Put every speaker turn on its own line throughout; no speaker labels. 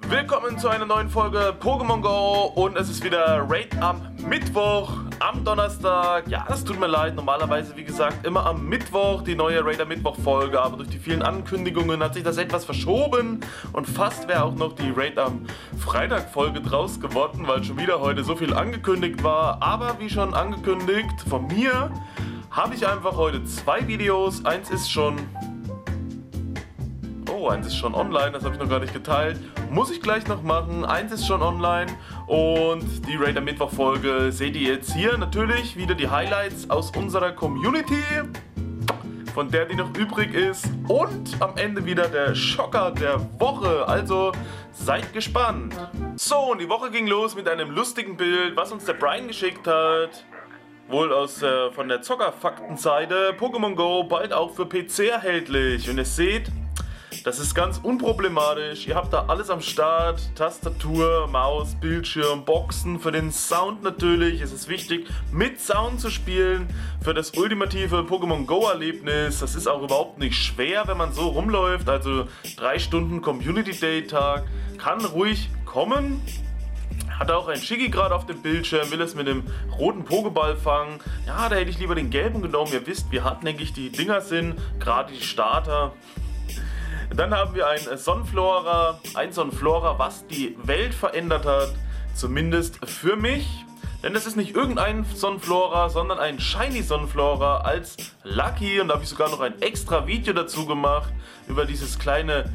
Willkommen zu einer neuen Folge Pokémon Go und es ist wieder Raid am Mittwoch, am Donnerstag. Ja, es tut mir leid, normalerweise wie gesagt immer am Mittwoch die neue Raid am Mittwoch Folge, aber durch die vielen Ankündigungen hat sich das etwas verschoben und fast wäre auch noch die Raid am Freitag Folge draus geworden, weil schon wieder heute so viel angekündigt war. Aber wie schon angekündigt von mir, habe ich einfach heute zwei Videos. Eins ist schon online, das habe ich noch gar nicht geteilt. Muss ich gleich noch machen. Eins ist schon online und die Raid am Mittwoch Folge seht ihr jetzt hier. Natürlich wieder die Highlights aus unserer Community, von der die noch übrig ist. Und am Ende wieder der Schocker der Woche. Also seid gespannt. So, und die Woche ging los mit einem lustigen Bild, was uns der Brian geschickt hat. Wohl von der Zockerfaktenseite. Pokémon Go bald auch für PC erhältlich. Und ihr seht, das ist ganz unproblematisch. Ihr habt da alles am Start. Tastatur, Maus, Bildschirm, Boxen. Für den Sound natürlich. Es ist wichtig, mit Sound zu spielen. Für das ultimative Pokémon Go Erlebnis. Das ist auch überhaupt nicht schwer, wenn man so rumläuft. Also 3 Stunden Community Day Tag kann ruhig kommen. Hat auch ein Shiggy gerade auf dem Bildschirm, will es mit dem roten Pokéball fangen. Ja, da hätte ich lieber den gelben genommen. Ihr wisst, wie hartnäckig die Dinger sind. Gerade die Starter. Dann haben wir ein Sonnenflora, was die Welt verändert hat, zumindest für mich. Denn es ist nicht irgendein Sonnenflora, sondern ein Shiny Sonnenflora als Lucky. Und da habe ich sogar noch ein extra Video dazu gemacht über diese kleine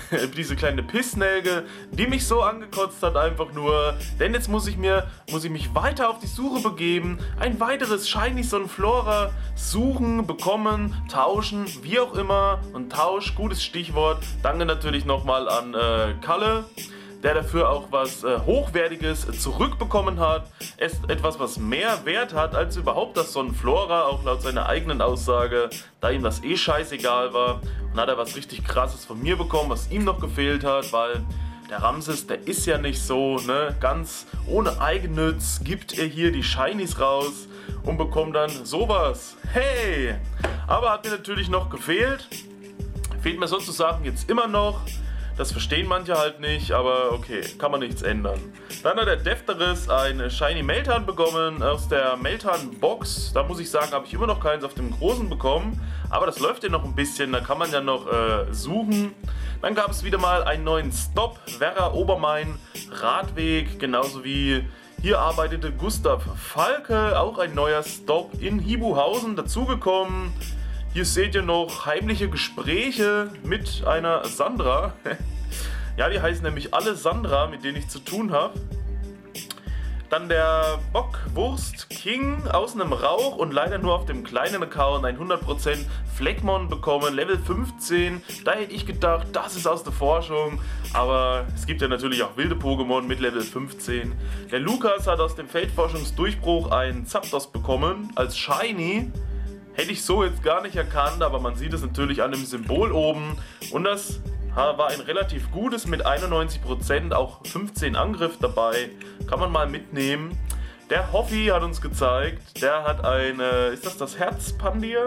Pissnelke, die mich so angekotzt hat einfach nur. Denn jetzt muss ich mich weiter auf die Suche begeben, ein weiteres Shiny Sonnenflora suchen, bekommen, tauschen, wie auch immer. Und Tausch, gutes Stichwort. Danke natürlich nochmal an Kalle, der dafür auch was Hochwertiges zurückbekommen hat. Etwas, was mehr Wert hat als überhaupt das Sonnenflora, auch laut seiner eigenen Aussage, da ihm das eh scheißegal war. Und hat er was richtig Krasses von mir bekommen, was ihm noch gefehlt hat, weil der Ramses, der ist ja nicht so, ne, ganz ohne Eigennütz gibt er hier die Shinies raus und bekommt dann sowas. Hey! Aber hat mir natürlich noch gefehlt. Fehlt mir sozusagen jetzt immer noch. Das verstehen manche halt nicht, aber okay, kann man nichts ändern. Dann hat der Defteris ein Shiny Meltan bekommen aus der Meltan Box. Da muss ich sagen, habe ich immer noch keins auf dem großen bekommen. Aber das läuft ja noch ein bisschen, da kann man ja noch suchen. Dann gab es wieder mal einen neuen Stop, Werra Obermain Radweg, genauso wie hier arbeitete Gustav Falke, auch ein neuer Stop in Hibuhausen dazugekommen. Hier seht ihr noch heimliche Gespräche mit einer Sandra. Ja, die heißen nämlich alle Sandra, mit denen ich zu tun habe. Dann der Bockwurst King aus einem Rauch und leider nur auf dem kleinen Account ein 100% Fleckmon bekommen, Level 15. Da hätte ich gedacht, das ist aus der Forschung. Aber es gibt ja natürlich auch wilde Pokémon mit Level 15. Der Lukas hat aus dem Feldforschungsdurchbruch einen Zapdos bekommen als Shiny. Hätte ich so jetzt gar nicht erkannt, aber man sieht es natürlich an dem Symbol oben. Und das war ein relativ gutes mit 91%, auch 15 Angriff dabei. Kann man mal mitnehmen. Der Hoffi hat uns gezeigt, der hat ist das Herzpandia?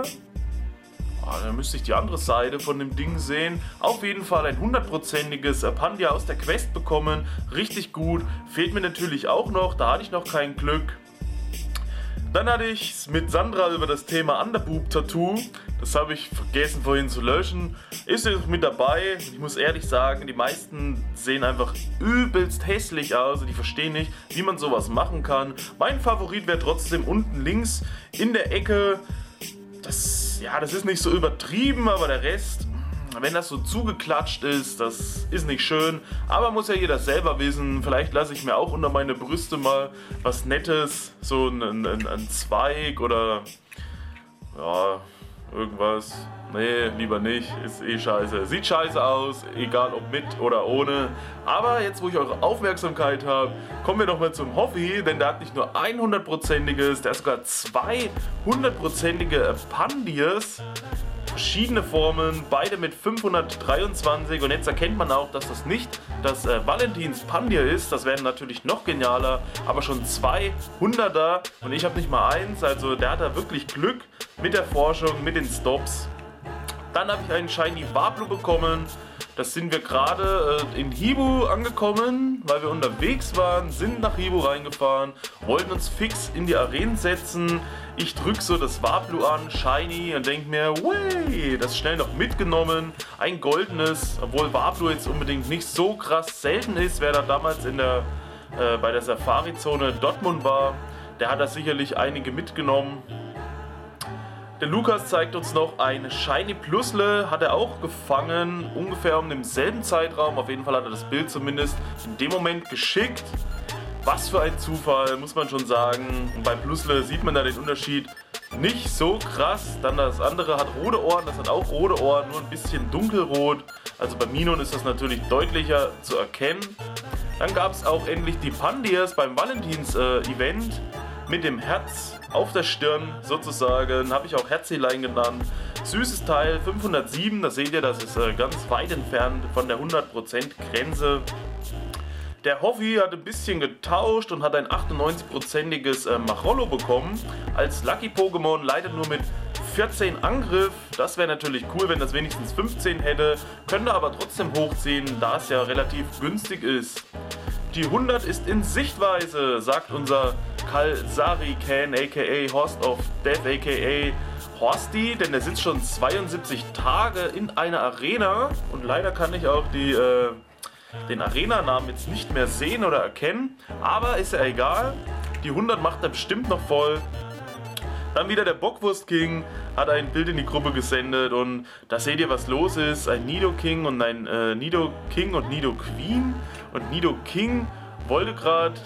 Da müsste ich die andere Seite von dem Ding sehen. Auf jeden Fall ein 100%iges Pandia aus der Quest bekommen. Richtig gut. Fehlt mir natürlich auch noch, da hatte ich noch kein Glück. Dann hatte ich es mit Sandra über das Thema Underboob-Tattoo. Das habe ich vergessen vorhin zu löschen. Ist jetzt mit dabei. Ich muss ehrlich sagen, die meisten sehen einfach übelst hässlich aus. Und die verstehen nicht, wie man sowas machen kann. Mein Favorit wäre trotzdem unten links in der Ecke. Das ist nicht so übertrieben, aber der Rest, wenn das so zugeklatscht ist, das ist nicht schön. Aber muss ja jeder selber wissen. Vielleicht lasse ich mir auch unter meine Brüste mal was Nettes. So ein Zweig oder ja, irgendwas. Nee, lieber nicht. Ist eh scheiße. Sieht scheiße aus, egal ob mit oder ohne. Aber jetzt, wo ich eure Aufmerksamkeit habe, kommen wir nochmal zum Hoffi. Denn der hat nicht nur 100%iges, der hat sogar 200%ige Pandias. Verschiedene Formen, beide mit 523 und jetzt erkennt man auch, dass das nicht das Valentins Pandia ist, das wäre natürlich noch genialer, aber schon 200er und ich habe nicht mal eins, also der hat da wirklich Glück mit der Forschung, mit den Stops. Dann habe ich einen Shiny Wablu bekommen, Das sind wir gerade in Hibu angekommen, weil wir unterwegs waren, sind nach Hibu reingefahren, wollten uns fix in die Arenen setzen. Ich drück so das Wablu an, Shiny, und denk mir, wey, das schnell noch mitgenommen. Ein goldenes, obwohl Wablu jetzt unbedingt nicht so krass selten ist. Wer da damals bei der Safari-Zone Dortmund war, der hat da sicherlich einige mitgenommen. Der Lukas zeigt uns noch ein Shiny Plusle, hat er auch gefangen, ungefähr um denselben Zeitraum. Auf jeden Fall hat er das Bild zumindest in dem Moment geschickt. Was für ein Zufall, muss man schon sagen. Und bei Plusle sieht man da den Unterschied nicht so krass. Dann das andere hat rote Ohren, das hat auch rote Ohren, nur ein bisschen dunkelrot. Also bei Minon ist das natürlich deutlicher zu erkennen. Dann gab es auch endlich die Pandiers beim Valentins-Event mit dem Herz auf der Stirn sozusagen, habe ich auch Herzelein genannt. Süßes Teil, 507, das seht ihr, das ist ganz weit entfernt von der 100% Grenze. Der Hoffi hat ein bisschen getauscht und hat ein 98%iges Machrollo bekommen. Als Lucky-Pokémon leider nur mit 14 Angriff. Das wäre natürlich cool, wenn das wenigstens 15 hätte. Könnte aber trotzdem hochziehen, da es ja relativ günstig ist. Die 100 ist in Sichtweise, sagt unser Kalsari-Can, aka Horst of Death, aka Horsty, denn der sitzt schon 72 Tage in einer Arena und leider kann ich auch den Arena-Namen jetzt nicht mehr sehen oder erkennen, aber ist ja egal, die 100 macht er bestimmt noch voll. Dann wieder der Bockwurst King hat ein Bild in die Gruppe gesendet und da seht ihr, was los ist. Ein Nidoking und ein Nidoking und Nidoqueen. Und Nidoking wollte gerade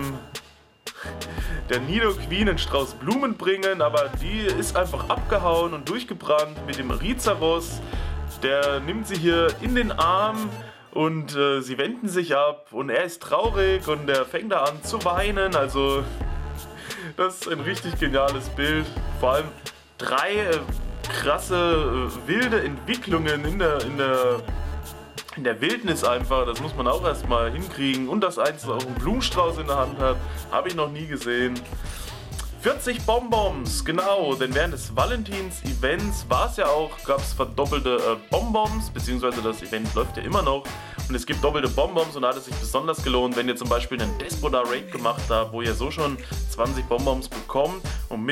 der Nidoqueen einen Strauß Blumen bringen, aber die ist einfach abgehauen und durchgebrannt mit dem Rizaros. Der nimmt sie hier in den Arm und sie wenden sich ab und er ist traurig und er fängt da an zu weinen. Also das ist ein richtig geniales Bild. Vor allem 3 krasse, wilde Entwicklungen in der Wildnis einfach. Das muss man auch erstmal hinkriegen. Und dass eins auch einen Blumenstrauß in der Hand hat, habe ich noch nie gesehen. 40 Bonbons, genau, denn während des Valentins-Events gab es verdoppelte Bonbons, beziehungsweise das Event läuft ja immer noch und es gibt doppelte Bonbons und da hat es sich besonders gelohnt, wenn ihr zum Beispiel einen Despoda-Raid gemacht habt, wo ihr so schon 20 Bonbons bekommt und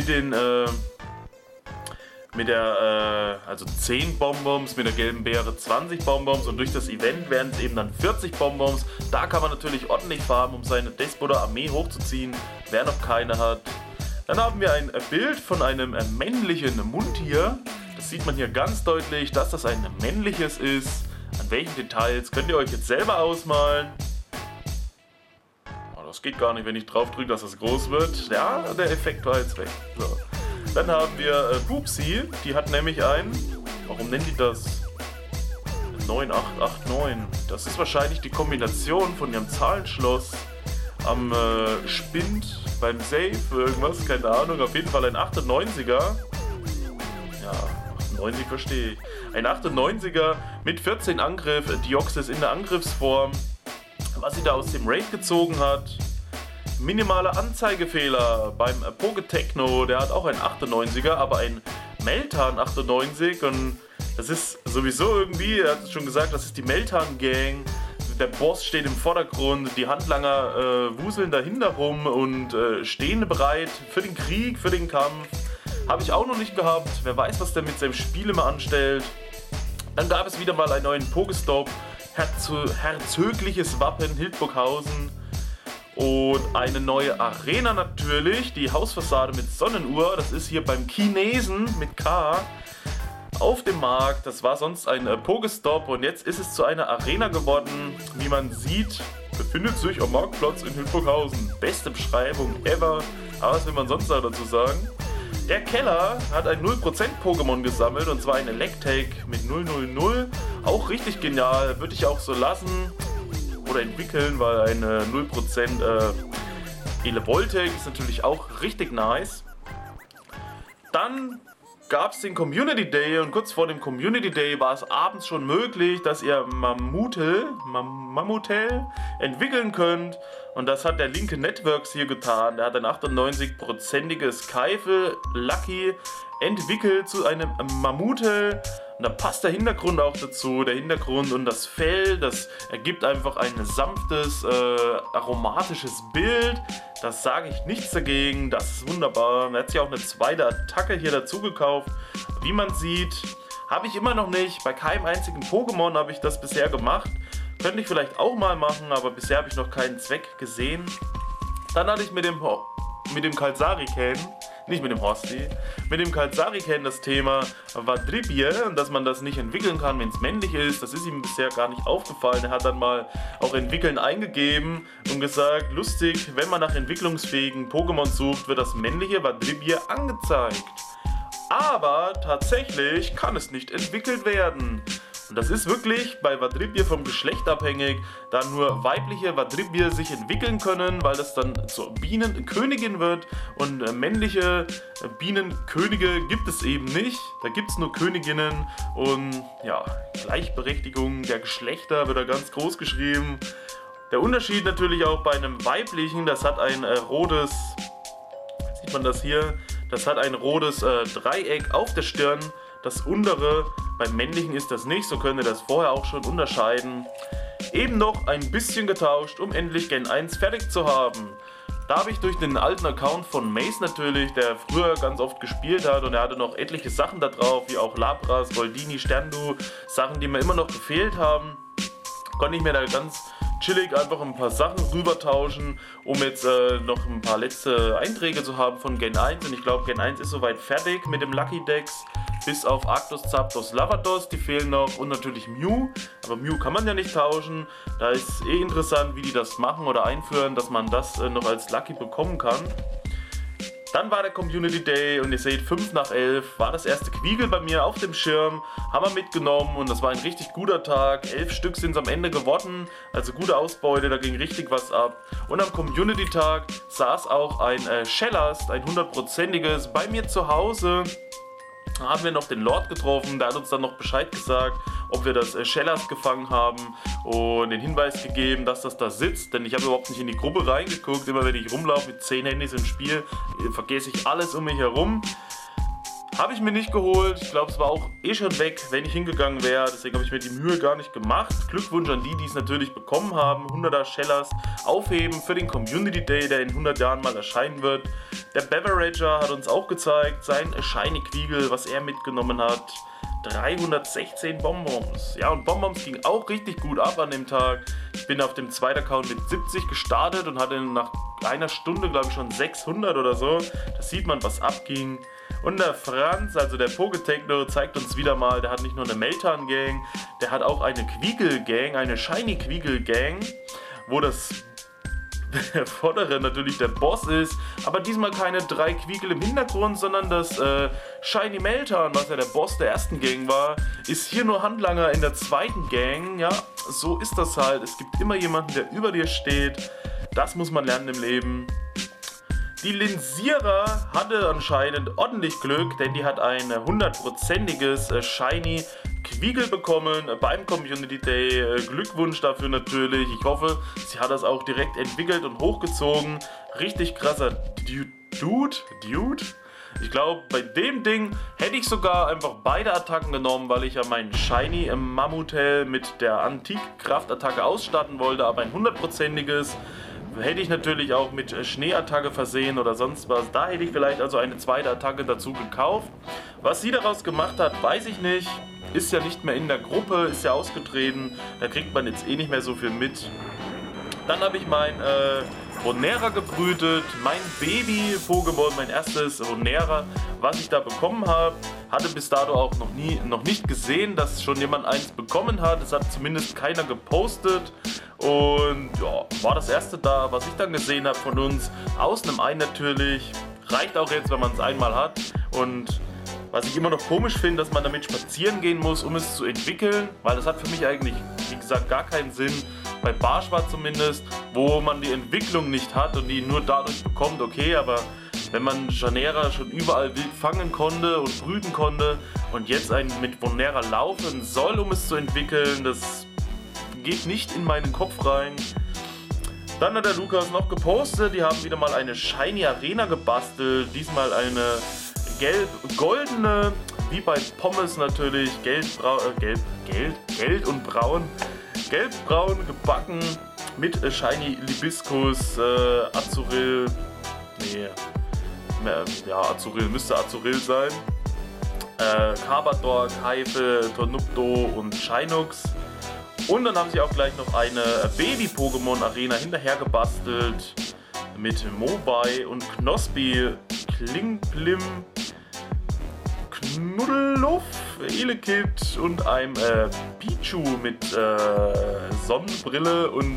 also 10 Bonbons, mit der gelben Beere 20 Bonbons und durch das Event werden es eben dann 40 Bonbons. Da kann man natürlich ordentlich farmen, um seine Despoda-Armee hochzuziehen, wer noch keine hat. Dann haben wir ein Bild von einem männlichen Mundtier. Das sieht man hier ganz deutlich, dass das ein männliches ist. An welchen Details könnt ihr euch jetzt selber ausmalen. Oh, das geht gar nicht, wenn ich drauf drücke, dass das groß wird. Ja, der Effekt war jetzt weg. So. Dann haben wir Pupsi, die hat nämlich warum nennen die das? 9889. Das ist wahrscheinlich die Kombination von ihrem Zahlenschloss am Spind beim Save, irgendwas, keine Ahnung, auf jeden Fall ein 98er. Ja, 98 verstehe ich. Ein 98er mit 14 Angriff, Deoxys in der Angriffsform. Was sie da aus dem Raid gezogen hat. Minimale Anzeigefehler beim Pogetechno, der hat auch ein 98er, aber ein Meltan 98 und das ist sowieso irgendwie, er hat es schon gesagt, das ist die Meltan Gang. Der Boss steht im Vordergrund, die Handlanger wuseln dahinter rum und stehen bereit für den Krieg, für den Kampf. Habe ich auch noch nicht gehabt, wer weiß, was der mit seinem Spiel immer anstellt. Dann gab es wieder mal einen neuen Pokestop, herzögliches Wappen Hildburghausen und eine neue Arena natürlich, die Hausfassade mit Sonnenuhr, das ist hier beim Chinesen mit K. Auf dem Markt, das war sonst ein Pokestop und jetzt ist es zu einer Arena geworden. Wie man sieht, befindet sich am Marktplatz in Hildburghausen. Beste Beschreibung ever, aber was will man sonst noch dazu sagen? Der Keller hat ein 0% Pokémon gesammelt und zwar ein Electek mit 000. Auch richtig genial, würde ich auch so lassen oder entwickeln, weil ein 0% Elevoltec ist natürlich auch richtig nice. Dann gab es den Community Day und kurz vor dem Community Day war es abends schon möglich, dass ihr Mammutel Mammutel entwickeln könnt. Und das hat der linke Networks hier getan. Der hat ein 98%iges Keifel Lucky entwickelt zu einem Mammutel. Und da passt der Hintergrund auch dazu. Der Hintergrund und das Fell, das ergibt einfach ein sanftes, aromatisches Bild. Das sage ich nichts dagegen. Das ist wunderbar. Er hat sich auch eine zweite Attacke hier dazu gekauft. Wie man sieht, habe ich immer noch nicht. Bei keinem einzigen Pokémon habe ich das bisher gemacht. Könnte ich vielleicht auch mal machen, aber bisher habe ich noch keinen Zweck gesehen. Dann hatte ich mit dem Kalsariken, nicht mit dem Horsti, mit dem Kalsariken das Thema Vadribier und dass man das nicht entwickeln kann, wenn es männlich ist. Das ist ihm bisher gar nicht aufgefallen. Er hat dann mal auch entwickeln eingegeben und gesagt, lustig, wenn man nach entwicklungsfähigen Pokémon sucht, wird das männliche Vadribier angezeigt. Aber tatsächlich kann es nicht entwickelt werden. Und das ist wirklich bei Vadribier vom Geschlecht abhängig, da nur weibliche Vadribier sich entwickeln können, weil das dann zur Bienenkönigin wird und männliche Bienenkönige gibt es eben nicht. Da gibt es nur Königinnen und ja, Gleichberechtigung der Geschlechter wird da ganz groß geschrieben. Der Unterschied natürlich auch bei einem weiblichen, das hat ein rotes, sieht man das hier, das hat ein rotes Dreieck auf der Stirn. Das untere, beim männlichen ist das nicht, so könnt ihr das vorher auch schon unterscheiden. Eben noch ein bisschen getauscht, um endlich Gen 1 fertig zu haben. Da habe ich durch den alten Account von Mace natürlich, der früher ganz oft gespielt hat und er hatte noch etliche Sachen da drauf, wie auch Lapras, Goldini, Sterndu, Sachen, die mir immer noch gefehlt haben, konnte ich mir da ganz chillig einfach ein paar Sachen rüber tauschen, um jetzt noch ein paar letzte Einträge zu haben von Gen 1 und ich glaube Gen 1 ist soweit fertig mit dem Lucky Dex, bis auf Arctos, Zapdos, Lavados, die fehlen noch und natürlich Mew, aber Mew kann man ja nicht tauschen, da ist interessant, wie die das machen oder einführen, dass man das noch als Lucky bekommen kann. Dann war der Community Day und ihr seht, 5 nach 11 war das erste Quigel bei mir auf dem Schirm, haben wir mitgenommen und das war ein richtig guter Tag, 11 Stück sind es am Ende geworden, also gute Ausbeute, da ging richtig was ab. Und am Community Tag saß auch ein Shellast, ein 100%iges bei mir zu Hause. Da haben wir noch den Lord getroffen, der hat uns dann noch Bescheid gesagt, ob wir das Shellast gefangen haben und den Hinweis gegeben, dass das da sitzt, denn ich habe überhaupt nicht in die Gruppe reingeguckt, immer wenn ich rumlaufe mit 10 Handys im Spiel, vergesse ich alles um mich herum. Habe ich mir nicht geholt, ich glaube es war auch eh schon weg, wenn ich hingegangen wäre, deswegen habe ich mir die Mühe gar nicht gemacht. Glückwunsch an die, die es natürlich bekommen haben, 100er Shellast aufheben für den Community Day, der in 100 Jahren mal erscheinen wird. Der Beverager hat uns auch gezeigt, sein Shiny Quigel, was er mitgenommen hat. 316 Bonbons. Ja, und Bonbons ging auch richtig gut ab an dem Tag. Ich bin auf dem zweiten Account mit 70 gestartet und hatte nach einer Stunde, glaube ich, schon 600 oder so. Da sieht man, was abging. Und der Franz, also der Pogetechno, zeigt uns wieder mal, der hat nicht nur eine Meltan-Gang, der hat auch eine Quigel-Gang, eine Shiny Quigel-Gang, wo das vordere natürlich der Boss ist, aber diesmal keine 3 Quigel im Hintergrund, sondern das Shiny Meltan, was ja der Boss der ersten Gang war, ist hier nur Handlanger in der zweiten Gang. Ja, so ist das halt. Es gibt immer jemanden, der über dir steht. Das muss man lernen im Leben. Die Linsierer hatte anscheinend ordentlich Glück, denn die hat ein 100%iges Shiny Quigel bekommen beim Community Day. Glückwunsch dafür natürlich. Ich hoffe, sie hat das auch direkt entwickelt und hochgezogen. Richtig krasser Dude. Ich glaube, bei dem Ding hätte ich sogar einfach beide Attacken genommen, weil ich ja meinen Shiny Mammutel mit der Antik-Kraftattacke ausstatten wollte, aber ein 100%iges. Hätte ich natürlich auch mit Schneeattacke versehen oder sonst was. Da hätte ich vielleicht also eine zweite Attacke dazu gekauft. Was sie daraus gemacht hat, weiß ich nicht. Ist ja nicht mehr in der Gruppe, ist ja ausgetreten. Da kriegt man jetzt eh nicht mehr so viel mit. Dann habe ich mein Ronera gebrütet. Mein Baby-Pokémon, mein erstes Ronera, was ich da bekommen habe. Hatte bis dato auch noch nicht gesehen, dass schon jemand eins bekommen hat. Es hat zumindest keiner gepostet. Und ja, war das erste da, was ich dann gesehen habe von uns. Aus einem Ei natürlich. Reicht auch jetzt, wenn man es einmal hat. Und was ich immer noch komisch finde, dass man damit spazieren gehen muss, um es zu entwickeln. Weil das hat für mich eigentlich, wie gesagt, gar keinen Sinn. Bei Barschwar zumindest, wo man die Entwicklung nicht hat und die nur dadurch bekommt, okay, aber wenn man Janera schon überall wild fangen konnte und brüten konnte und jetzt einen mit Vonera laufen soll, um es zu entwickeln, das geht nicht in meinen Kopf rein. Dann hat der Lukas noch gepostet, die haben wieder mal eine Shiny Arena gebastelt. Diesmal eine gelb-goldene, wie bei Pommes natürlich, gelb und braun. Gelb-braun gebacken mit Shiny Libiscus, Azuril. Nee, ja, Azuril müsste Azuril sein. Carbador, Keife, Tornupto und Shinux. Und dann haben sie auch gleich noch eine Baby-Pokémon-Arena hinterher gebastelt mit Mobai und Knospi, Klinkplim, Knuddelluff, Elekid und einem Pichu mit Sonnenbrille und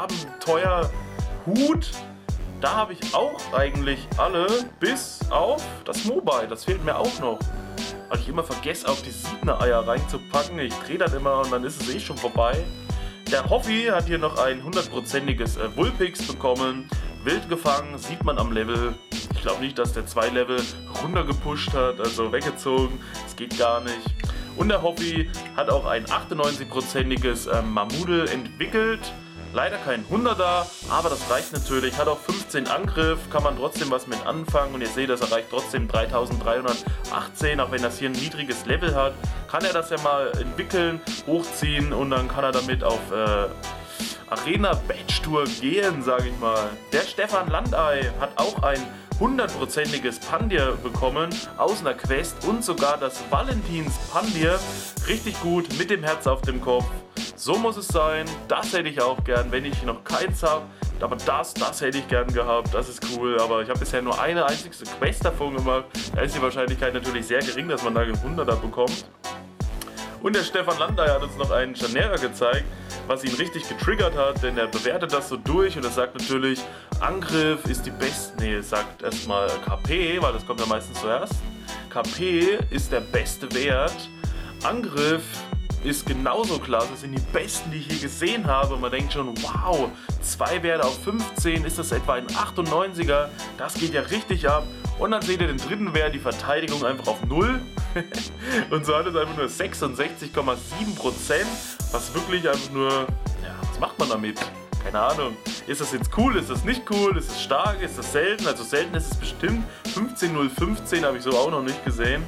Abenteuerhut. Da habe ich auch eigentlich alle, bis auf das Mobai. Das fehlt mir auch noch. Weil ich immer vergesse, auf die Siebner-Eier reinzupacken. Ich drehe das immer und dann ist es eh schon vorbei. Der Hoffi hat hier noch ein 100%iges Vulpix bekommen. Wild gefangen, sieht man am Level. Ich glaube nicht, dass der 2 Level runtergepusht hat, also weggezogen. Das geht gar nicht. Und der Hoffi hat auch ein 98%iges Mamudel entwickelt. Leider kein 100er, aber das reicht natürlich. Hat auch 15 Angriff, kann man trotzdem was mit anfangen. Und ihr seht, das erreicht trotzdem 3318, auch wenn das hier ein niedriges Level hat. Kann er das ja mal entwickeln, hochziehen und dann kann er damit auf Arena-Badge-Tour gehen, sage ich mal. Der Stefan Landei hat auch ein 100%iges Pandir bekommen aus einer Quest und sogar das Valentins Pandir. Richtig gut mit dem Herz auf dem Kopf. So muss es sein. Das hätte ich auch gern, wenn ich noch keins habe. Aber das hätte ich gern gehabt. Das ist cool. Aber ich habe bisher nur eine einzige Quest davon gemacht. Da ist die Wahrscheinlichkeit natürlich sehr gering, dass man da 100er bekommt. Und der Stefan Landei hat uns noch einen Chanera gezeigt, was ihn richtig getriggert hat, denn er bewertet das so durch und er sagt natürlich, Angriff ist die beste, nee, es sagt erstmal KP, weil das kommt ja meistens zuerst. KP ist der beste Wert, Angriff ist genauso klasse, das sind die besten, die ich je gesehen habe und man denkt schon, wow, 2 Werte auf 15, ist das etwa ein 98er, das geht ja richtig ab. Und dann seht ihr den dritten Wert, die Verteidigung einfach auf 0. Und so hat es einfach nur 66,7%. Was wirklich einfach nur, ja, was macht man damit? Keine Ahnung. Ist das jetzt cool? Ist das nicht cool? Ist es stark? Ist das selten? Also selten ist es bestimmt. 15,015 habe ich so auch noch nicht gesehen.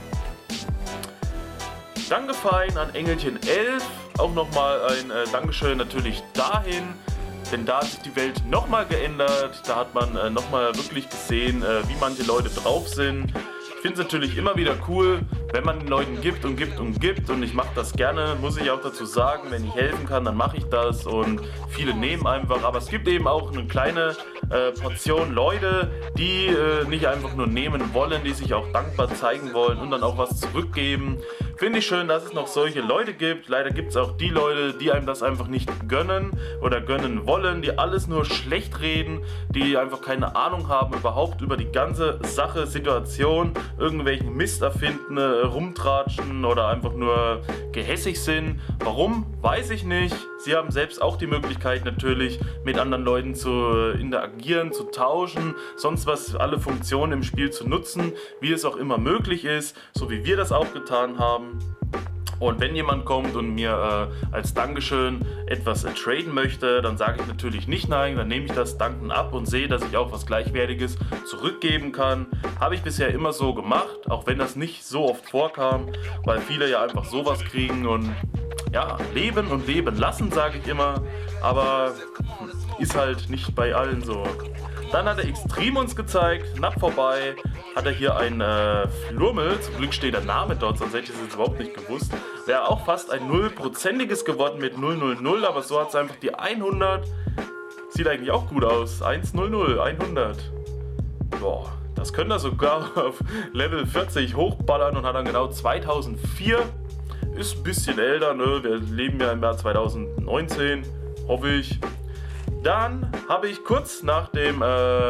Danke fein an Engelchen 11. Auch nochmal ein Dankeschön natürlich dahin. Denn da hat sich die Welt nochmal geändert, da hat man nochmal wirklich gesehen, wie manche Leute drauf sind. Ich finde es natürlich immer wieder cool, wenn man den Leuten gibt und gibt und gibt und ich mache das gerne, muss ich auch dazu sagen, wenn ich helfen kann, dann mache ich das und viele nehmen einfach, aber es gibt eben auch eine kleine Portion Leute, die nicht einfach nur nehmen wollen, die sich auch dankbar zeigen wollen und dann auch was zurückgeben. Finde ich schön, dass es noch solche Leute gibt. Leider gibt es auch die Leute, die einem das einfach nicht gönnen oder gönnen wollen, die alles nur schlecht reden, die einfach keine Ahnung haben überhaupt über die ganze Sache, Situation, irgendwelchen Mist erfinden, rumtratschen oder einfach nur gehässig sind. Warum? Weiß ich nicht. Sie haben selbst auch die Möglichkeit natürlich mit anderen Leuten zu interagieren, zu tauschen, sonst was, alle Funktionen im Spiel zu nutzen, wie es auch immer möglich ist, so wie wir das auch getan haben. Und wenn jemand kommt und mir als Dankeschön etwas traden möchte, dann sage ich natürlich nicht nein, dann nehme ich das Danken ab und sehe, dass ich auch was Gleichwertiges zurückgeben kann. Habe ich bisher immer so gemacht, auch wenn das nicht so oft vorkam, weil viele ja einfach sowas kriegen und ja, leben und leben lassen, sage ich immer, aber ist halt nicht bei allen so. Dann hat er Extrem uns gezeigt, knapp vorbei, hat er hier ein Flurmel, zum Glück steht der Name dort, sonst hätte ich es jetzt überhaupt nicht gewusst. Wäre auch fast ein 0%iges geworden mit 000, aber so hat es einfach die 100, sieht eigentlich auch gut aus, 100, 100. Boah, das könnte er sogar auf Level 40 hochballern und hat dann genau 2004. Ist ein bisschen älter, ne? Wir leben ja im Jahr 2019, hoffe ich. Dann habe ich kurz nach dem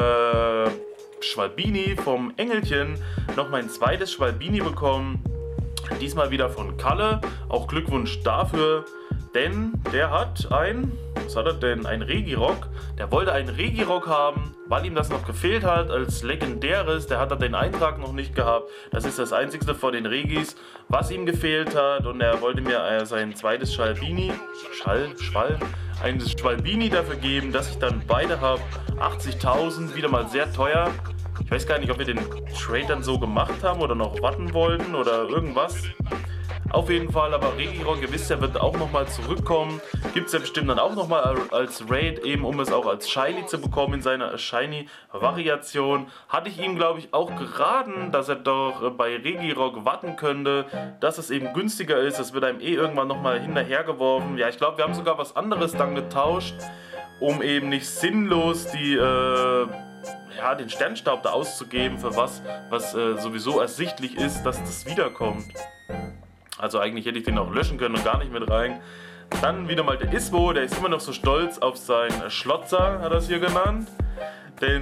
Schwalbini vom Engelchen noch mein zweites Schwalbini bekommen. Diesmal wieder von Kalle. Auch Glückwunsch dafür, denn der hat ein, Was hat er denn? Ein Regirock. Der wollte einen Regirock haben, weil ihm das noch gefehlt hat als legendäres. Der hat dann den Eintrag noch nicht gehabt. Das ist das einzigste von den Regis, was ihm gefehlt hat. Und er wollte mir sein zweites Schwalbini dafür geben, dass ich dann beide habe. 80.000, wieder mal sehr teuer. Ich weiß gar nicht, ob wir den Trade dann so gemacht haben oder noch warten wollten oder irgendwas. Auf jeden Fall, aber Regirock, ihr wisst ja, wird auch nochmal zurückkommen. Gibt es ja bestimmt dann auch nochmal als Raid, eben um es auch als Shiny zu bekommen in seiner Shiny-Variation. Hatte ich ihm, glaube ich, auch geraten, dass er doch bei Regirock warten könnte, dass es eben günstiger ist. Das wird einem irgendwann nochmal hinterhergeworfen. Ja, ich glaube, wir haben sogar was anderes dann getauscht, um eben nicht sinnlos den Sternstaub da auszugeben für was sowieso ersichtlich ist, dass das wiederkommt. Also eigentlich hätte ich den auch löschen können und gar nicht mit rein. Dann wieder mal der Iswo, der ist immer noch so stolz auf seinen Schlotzer, hat er es hier genannt. Denn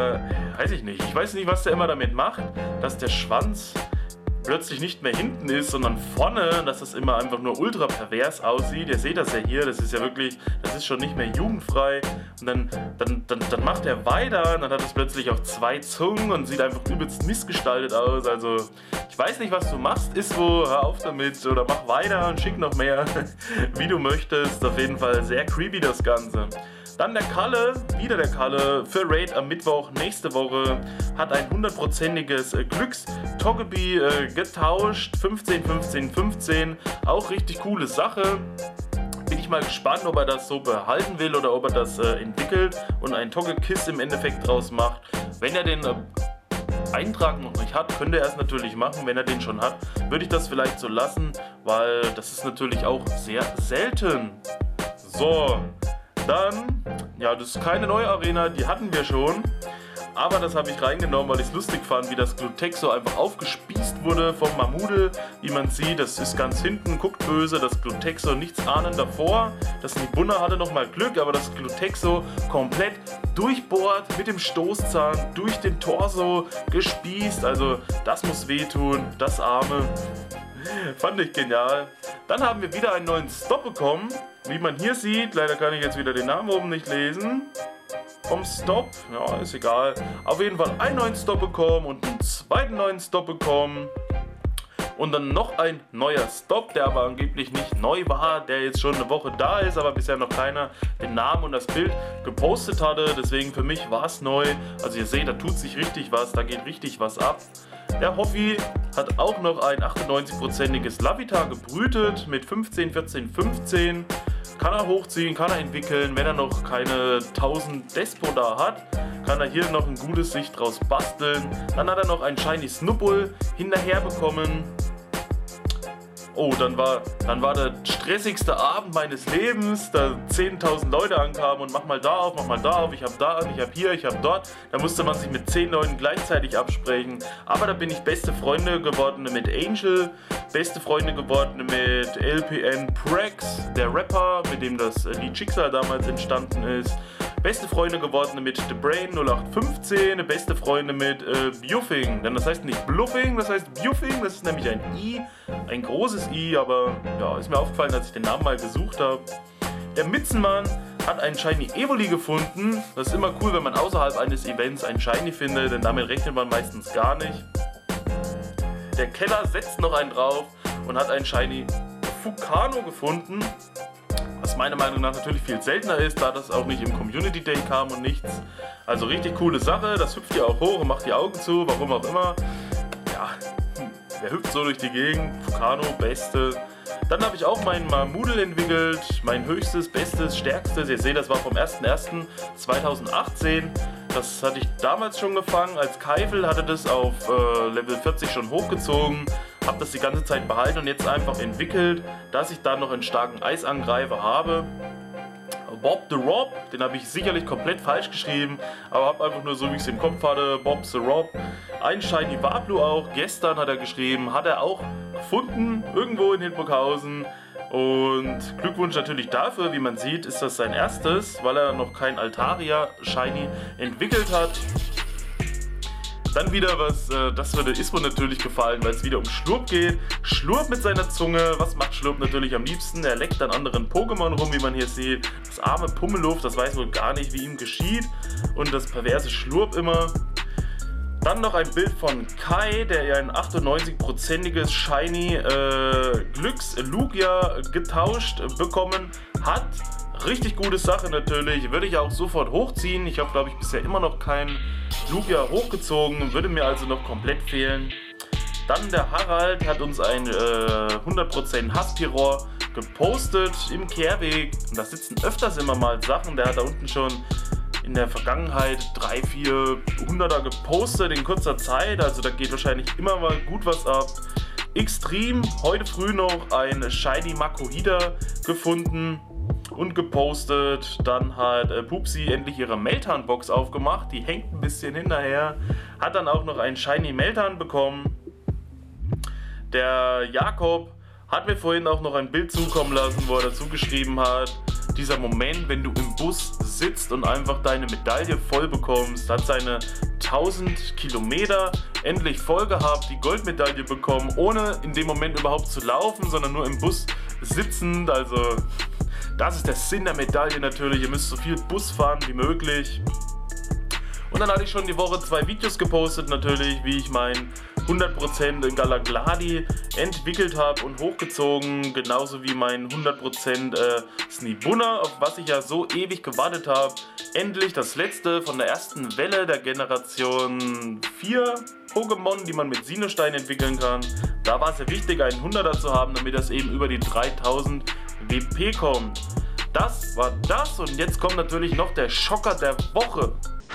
ich weiß nicht, was der immer damit macht, dass der Schwanz plötzlich nicht mehr hinten ist, sondern vorne, dass das immer einfach nur ultra pervers aussieht. Ihr seht das ja hier, das ist ja wirklich, das ist schon nicht mehr jugendfrei. Und dann macht er weiter und dann hat es plötzlich auch 2 Zungen und sieht einfach übelst missgestaltet aus. Also ich weiß nicht, was du machst, Iswo, hör auf damit oder mach weiter und schick noch mehr, wie du möchtest. Auf jeden Fall sehr creepy das Ganze. Dann der Kalle, wieder der Kalle, für Raid am Mittwoch nächste Woche, hat ein 100%iges Glücks-Togepi getauscht, 15, 15, 15, auch richtig coole Sache. Bin ich mal gespannt, ob er das so behalten will oder ob er das entwickelt und ein Togekiss im Endeffekt draus macht. Wenn er den Eintrag noch nicht hat, könnte er es natürlich machen. Wenn er den schon hat, würde ich das vielleicht so lassen, weil das ist natürlich auch sehr selten. So. Dann, ja, das ist keine neue Arena, die hatten wir schon. Aber das habe ich reingenommen, weil ich es lustig fand, wie das Glutexo einfach aufgespießt wurde vom Mamudel. Wie man sieht, das ist ganz hinten, guckt böse, das Glutexo nichts ahnend davor. Das Nibunna hatte nochmal Glück, aber das Glutexo komplett durchbohrt mit dem Stoßzahn, durch den Torso gespießt. Also das muss wehtun, das Arme. Fand ich genial. Dann haben wir wieder einen neuen Stop bekommen. Wie man hier sieht, leider kann ich jetzt wieder den Namen oben nicht lesen. Vom Stop, ja, ist egal. Auf jeden Fall einen neuen Stop bekommen und einen zweiten neuen Stop bekommen. Und dann noch ein neuer Stop, der aber angeblich nicht neu war, der jetzt schon eine Woche da ist, aber bisher noch keiner den Namen und das Bild gepostet hatte. Deswegen für mich war es neu. Also ihr seht, da tut sich richtig was, da geht richtig was ab. Der Hoffi hat auch noch ein 98%iges Lavita gebrütet mit 15, 14, 15. Kann er hochziehen, kann er entwickeln. Wenn er noch keine 1000 Despo da hat, kann er hier noch ein gutes Sicht draus basteln. Dann hat er noch einen Shiny Snubbull hinterher bekommen. Oh, dann war der stressigste Abend meines Lebens, da 10.000 Leute ankamen und mach mal da auf, ich hab da an, ich hab hier, ich hab dort. Da musste man sich mit 10 Leuten gleichzeitig absprechen. Aber da bin ich beste Freunde geworden mit Angel, beste Freunde geworden mit LPN Prax, der Rapper, mit dem das Lied Schicksal damals entstanden ist. Beste Freunde geworden mit The Brain 0815, beste Freunde mit Buffing. Denn das heißt nicht Bluffing, das heißt Buffing, das ist nämlich ein I, ein großes I, aber ja, ist mir aufgefallen, als ich den Namen mal gesucht habe. Der Mitzenmann hat einen Shiny Evoli gefunden. Das ist immer cool, wenn man außerhalb eines Events einen Shiny findet, denn damit rechnet man meistens gar nicht. Der Keller setzt noch einen drauf und hat einen Shiny Fukano gefunden. Was meiner Meinung nach natürlich viel seltener ist, da das auch nicht im Community Day kam und nichts. Also richtig coole Sache, das hüpft hier auch hoch und macht die Augen zu, warum auch immer. Ja, wer hüpft so durch die Gegend? Fukano, beste. Dann habe ich auch meinen Mamudel entwickelt, mein höchstes, bestes, stärkstes. Ihr seht, das war vom 01.01.2018. Das hatte ich damals schon gefangen. Als Keifel hatte das auf Level 40 schon hochgezogen. Habe das die ganze Zeit behalten und jetzt einfach entwickelt, dass ich da noch einen starken Eisangreifer habe. Bob the Rob, den habe ich sicherlich komplett falsch geschrieben, aber habe einfach nur so, wie ich es im Kopf hatte, Bob the Rob. Ein Shiny Wablu auch, gestern hat er geschrieben, hat er auch gefunden, irgendwo in Hildburghausen. Und Glückwunsch natürlich dafür, wie man sieht, ist das sein erstes, weil er noch kein Altaria Shiny entwickelt hat. Dann wieder was, das würde Ismo natürlich gefallen, weil es wieder um Schlurp geht. Schlurp mit seiner Zunge. Was macht Schlurp natürlich am liebsten? Er leckt an anderen Pokémon rum, wie man hier sieht. Das arme Pummeluff, das weiß wohl gar nicht, wie ihm geschieht. Und das perverse Schlurp immer. Dann noch ein Bild von Kai, der ja ein 98%iges Shiny Glücks-Lugia getauscht bekommen hat. Richtig gute Sache natürlich, würde ich auch sofort hochziehen. Ich habe, glaube ich, bisher immer noch kein Lugia hochgezogen, würde mir also noch komplett fehlen. Dann der Harald hat uns ein 100% Haspiror gepostet im Kehrweg. Und da sitzen öfters immer mal Sachen, der hat da unten schon in der Vergangenheit 300-400er gepostet in kurzer Zeit, also da geht wahrscheinlich immer mal gut was ab. Extrem, heute früh noch ein Shiny Makuhita gefunden und gepostet. Dann hat Pupsi endlich ihre Meltan-Box aufgemacht, die hängt ein bisschen hinterher. Hat dann auch noch einen Shiny Meltan bekommen. Der Jakob hat mir vorhin auch noch ein Bild zukommen lassen, wo er dazu geschrieben hat: Dieser Moment, wenn du im Bus sitzt und einfach deine Medaille voll bekommst, hat seine 1000 Kilometer endlich voll gehabt, die Goldmedaille bekommen, ohne in dem Moment überhaupt zu laufen, sondern nur im Bus sitzend. Also das ist der Sinn der Medaille natürlich, ihr müsst so viel Bus fahren wie möglich. Und dann hatte ich schon die Woche 2 Videos gepostet natürlich, wie ich mein 100% Galagladi entwickelt habe und hochgezogen, genauso wie mein 100% Snibunna, auf was ich ja so ewig gewartet habe. Endlich das letzte von der ersten Welle der Generation 4 Pokémon, die man mit Sinnostein entwickeln kann. Da war es ja wichtig, einen 100er zu haben, damit das eben über die 3000 WP kommt. Das war das und jetzt kommt natürlich noch der Schocker der Woche.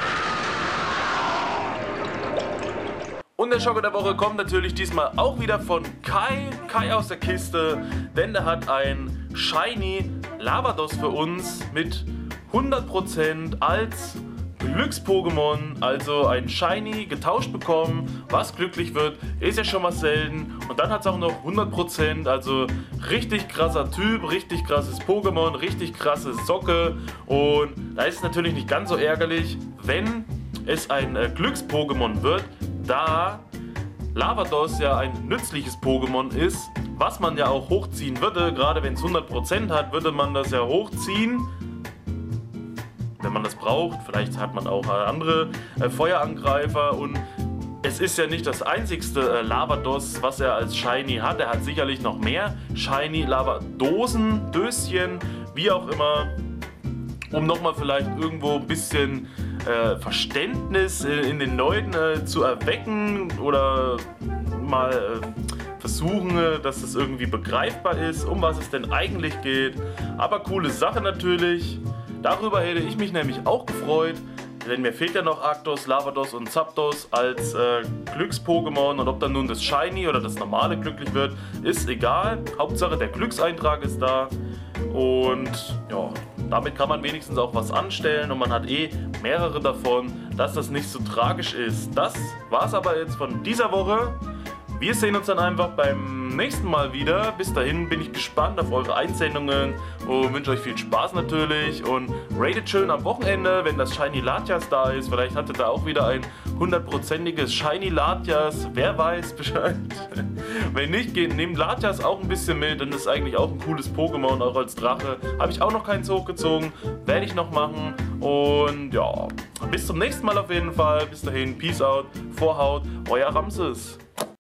Und der Schocker der Woche kommt natürlich diesmal auch wieder von Kai. Kai aus der Kiste, denn der hat ein Shiny Lavados für uns mit 100% als Glücks-Pokémon, also ein Shiny getauscht bekommen, was glücklich wird, ist ja schon mal selten. Und dann hat es auch noch 100%, also richtig krasser Typ, richtig krasses Pokémon, richtig krasse Socke. Und da ist es natürlich nicht ganz so ärgerlich, wenn es ein Glücks-Pokémon wird, da Lavados ja ein nützliches Pokémon ist, was man ja auch hochziehen würde. Gerade wenn es 100% hat, würde man das ja hochziehen, wenn man das braucht. Vielleicht hat man auch andere Feuerangreifer und es ist ja nicht das einzigste Lavados, was er als Shiny hat. Er hat sicherlich noch mehr Shiny Lavadosen, Döschen, wie auch immer, um nochmal vielleicht irgendwo ein bisschen Verständnis in den Leuten zu erwecken oder mal versuchen, dass es irgendwie begreifbar ist, um was es denn eigentlich geht. Aber coole Sache natürlich. Darüber hätte ich mich nämlich auch gefreut, denn mir fehlt ja noch Arctos, Lavados und Zapdos als Glücks-Pokémon und ob dann nun das Shiny oder das normale glücklich wird, ist egal. Hauptsache der Glückseintrag ist da und ja, damit kann man wenigstens auch was anstellen und man hat eh mehrere davon, dass das nicht so tragisch ist. Das war's aber jetzt von dieser Woche. Wir sehen uns dann einfach beim nächsten Mal wieder. Bis dahin bin ich gespannt auf eure Einsendungen und wünsche euch viel Spaß natürlich. Und ratet schön am Wochenende, wenn das Shiny Latias da ist. Vielleicht hattet ihr auch wieder ein 100%iges Shiny Latias. Wer weiß Bescheid. Wenn nicht, nehmt Latias auch ein bisschen mit. Denn das ist eigentlich auch ein cooles Pokémon, auch als Drache. Habe ich auch noch keins hochgezogen. Werde ich noch machen. Und ja, bis zum nächsten Mal auf jeden Fall. Bis dahin, Peace out, Vorhaut, euer Ramses.